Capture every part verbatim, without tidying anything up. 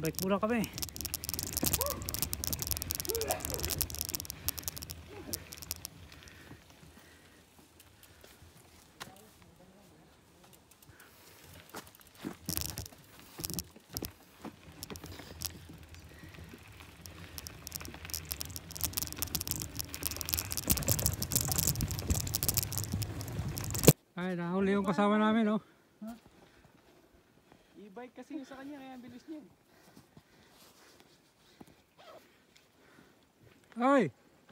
Bike muna kami. Ay, nahuli yung kasama namin, oh. Huh? E-bike kasi yung sa kanya, kaya ang bilis niya. Ay!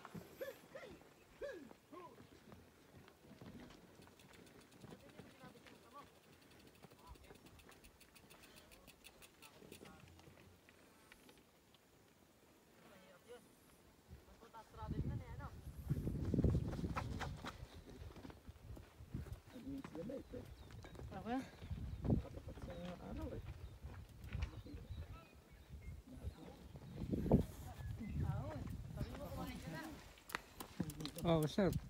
Apa? Katapat sa araw eh. Oh, what's up?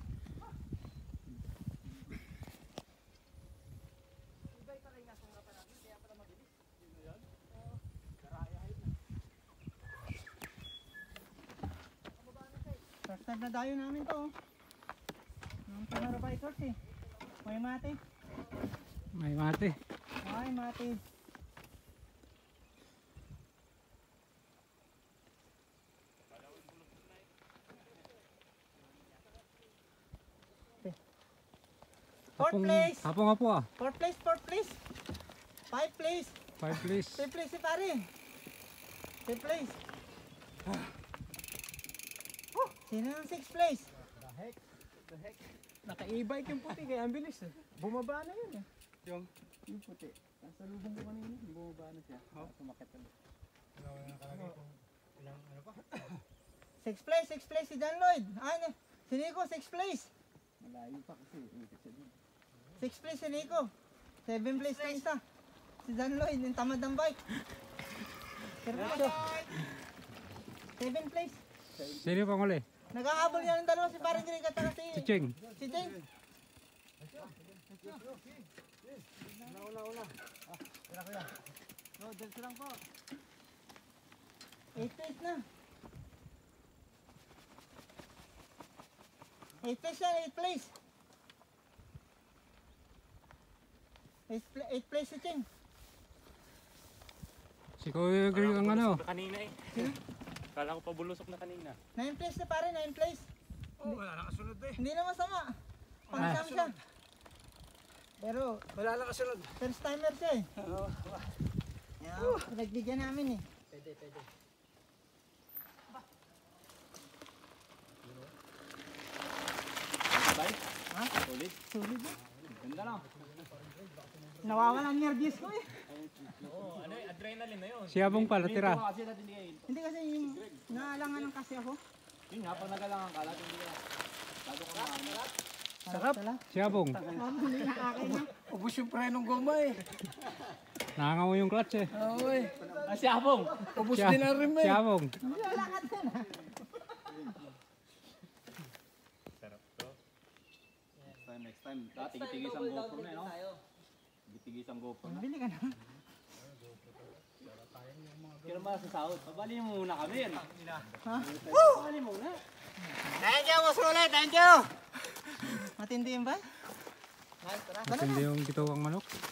First time na dayo namin to. Ang Panaro Bikers eh. May mate. May mate. Ay, mate. Fourth place. Hapong nga po ah. Fourth place, fourth place. Five place. Five please. Fifth place si pare. Fifth place. Oh, sino ang sixth place? The heck? The heck? Naka-e-bike yung puti kaya ang bilis eh. Bumaba na yun eh. Yung? Yung puti. Nasa lubong ko kanina, bumaba na siya. Oh. Sumakit na. Wala ko nakalagay kung ilang ano pa. Sixth place, sixth place si John Lloyd. Ano? Si Nico, sixth place. Malayo pa kasi. Ikit siya din. Sixth place si Nico. Seventh place na isa. Si John Lloyd, yung tamad ng bike. Servisyo. Seventh place. Sino yung panguli? Nagkahabol yan ng dalawa si Parang Greg at saka si... Si Cheng. Si Cheng. Una, una, una. Ah, kaya kaya. No, dito lang po. Eighth place na. Eighth place yan, eighth place. Eighth, pla eighth place si Cheng. Si Kuya Greg ang ano. Kanina eh. Kala ko pa bulusok na kanina. Ninth place na pare, ninth place. Oh, wala nakasunod eh. Hindi na masama. Pangsam siya. Pero, Wala nakasunod. first timer siya eh. Oo. Yeah, pinagbigyan namin eh. Pwede, pwede. Bye. Ha? Solid. Sulit eh. Ganda lang. Nawawalan nervyos ko eh. Oo, ano eh, adrenaline na yun. Si Abong pala tira. Kasi natin hindi kayo. Hindi kasi yung naalangan ng kasi ako. Yun nga, pag nagalangan ka, lahat hindi ka. Lalo ka maangat. Sarap. Tala. Si Abong. Hindi na akin na. Ubus yung prenong goma eh. Nangangaw yung clutch eh. Oo eh. Ah, si Abong! Ubus Si, din ang rim si eh. Abong. Hindi wala ka din ah. Sarap to. Next time, next time. Dati tigis ang GoPro na eh, no? Tigis ang GoPro na. Bili ka na. Kaya naman sa sahod, pabali mo muna kami yan. Ha? Pabali muna. Thank you, Boss Rule. Thank you. Matindi yun ba? Matindi yung gitawang manok.